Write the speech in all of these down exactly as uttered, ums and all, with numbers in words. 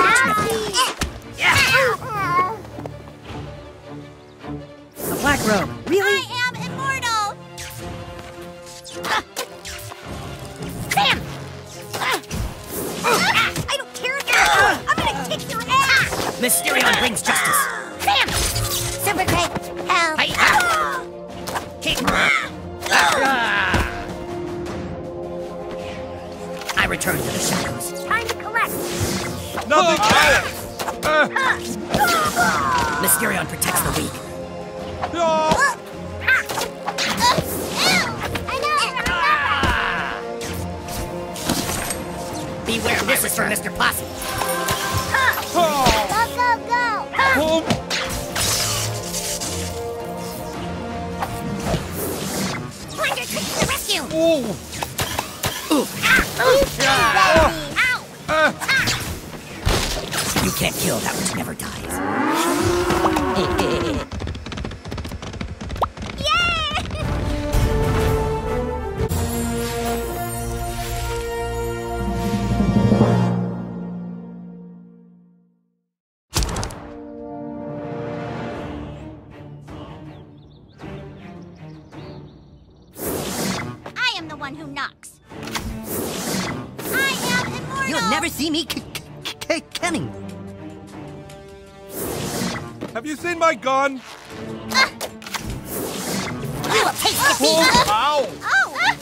that which never dies. A black robe. Really? I am immortal! Sam! I don't care if you're I'm gonna kick your ass! Mysterion brings justice. Sam! Super Craig, help! Hey, ah. Kick. Ah. I return to the shadows. Time to collect! Nothing. Uh, Mysterion protects the weak. no. Beware, this is for Mister Posse. Go, go, go! Oh. Plunder to the rescue! Oh. Ow! Uh, You can't kill that which never dies. I am the one who knocks. I am immortal! You'll never see me c- c- c- coming. have you seen my gun? You will taste defeat! Ow. Oh!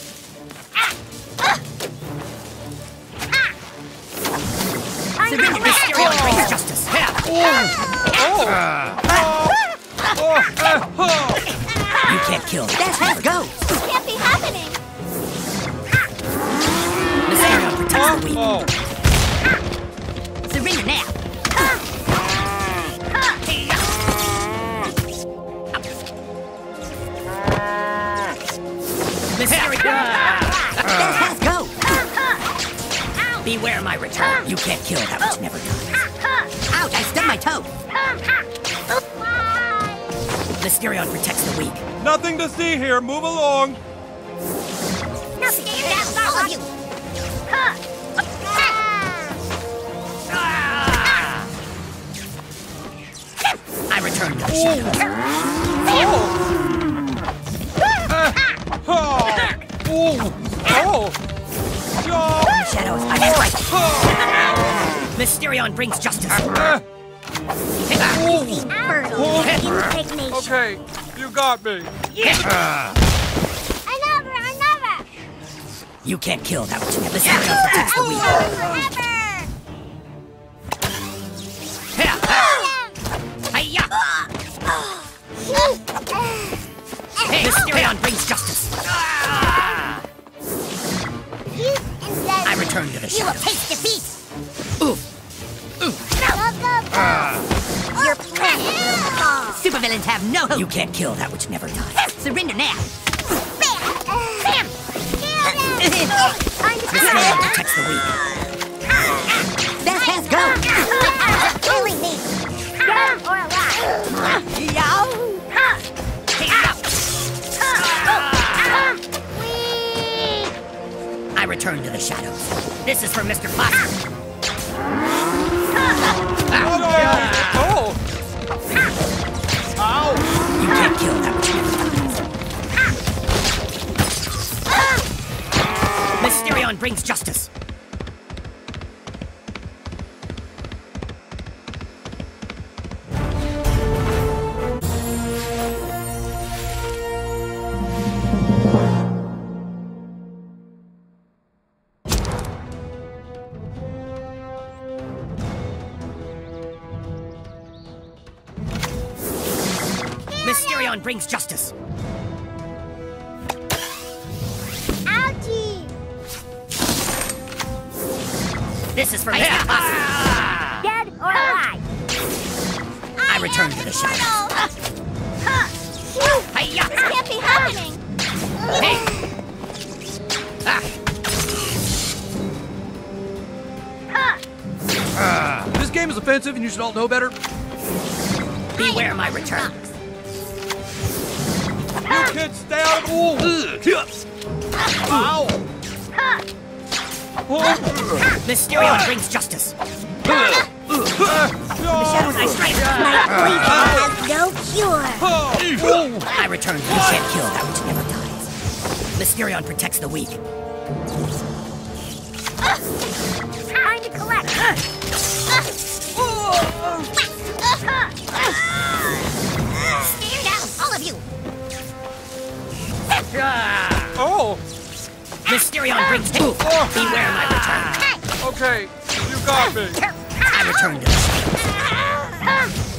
Surrender, Mysterion brings justice. Yeah. Oh. Oh. Uh, You can't kill that. That's how it goes. This can't be happening! Mysterion protects the weak. oh. Surrender now. Mysterion. That's how it goes. Beware my return. You can't kill that which never dies. Ouch, I stubbed my toe. Mysterion protects the weak. Nothing to see here. Move along. Nothing that's all of you! I return to the shadows. Oh. Oh. Oh. Oh. Shadows, I strike. Mysterion brings justice. Uh, Fertile impregnation. okay, you got me. Another, another! You can't kill that which never dies. Mysterion protects the weak. Hey, Mysterion brings justice. I return to the You will shadows. taste defeat! Oof. Go, go, go! Your plan will fall! Supervillains have no hope. You can't kill that which never dies. Surrender now. Bam! Bam! Time to Mysterion protects the weak. That has go. Killing me! Dead or alive! Yow. I return to the shadows. This is for Mister Posse. Oh. Ow. You can't kill that which never dies. Mysterion brings justice. Mysterion brings justice. Ouchie! This is for Mister Posse. Dead or alive? I return to the shadows. Hi-ya. This can't be happening! Hey. Ah. This game is offensive and you should all know better. Beware my return. You kids stay out of Ooh. Ow. Oh. Mysterion brings justice. My poison has no cure. I return to the can't kill that which never dies. Mysterion protects the weak. Time to collect. Stand down, all of you. Oh, Mysterion brings proof. Beware my return. okay. You got me. I return to the